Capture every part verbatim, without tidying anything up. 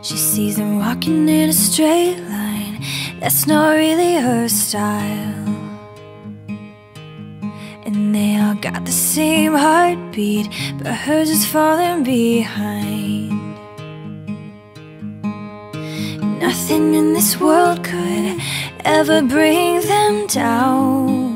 She sees them walking in a straight line. That's not really her style. And they all got the same heartbeat, but hers is falling behind. Nothing in this world could ever bring them down.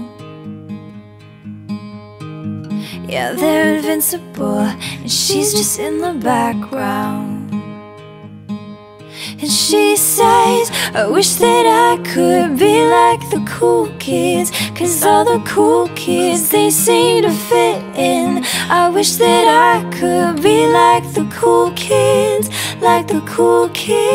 Yeah, they're invincible, and she's just in the background. And she says, I wish that I could be like the cool kids, 'cause all the cool kids, they seem to fit in. I wish that I could be like the cool kids, like the cool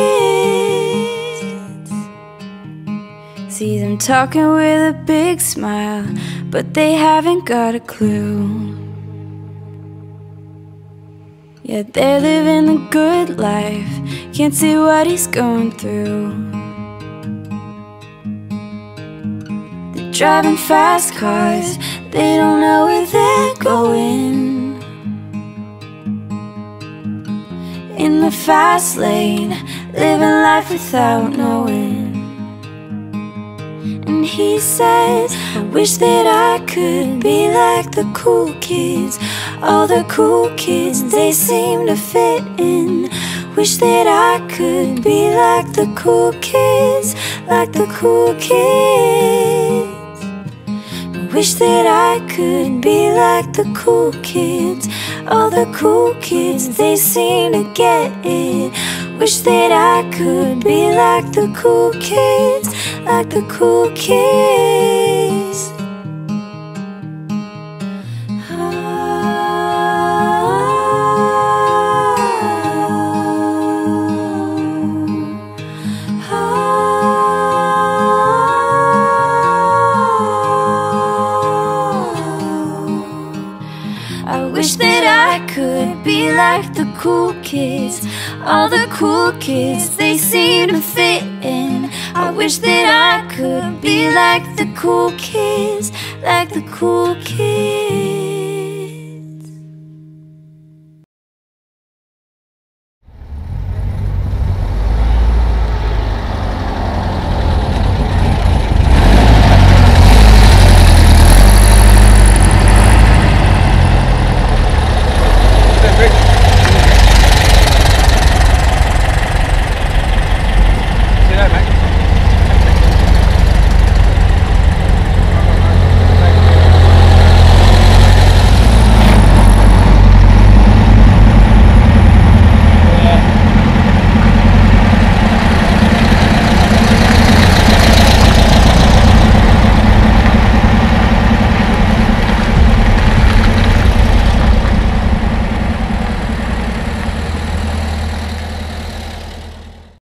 kids. See them talking with a big smile, but they haven't got a clue. Yeah, they're living the good life, can't see what he's going through. They're driving fast cars, they don't know where they're going. In the fast lane, living life without knowing. And he says, I wish that I could be like the cool kids. All the cool kids, they seem to fit in. Wish that I could be like the cool kids, like the cool kids. Wish that I could be like the cool kids. All the cool kids, they seem to get it. Wish that I could be like the cool kids, like the cool kids. I wish that I could be like the cool kids. All the cool kids, they seem to fit in. I wish that I could be like the cool kids, like the cool kids.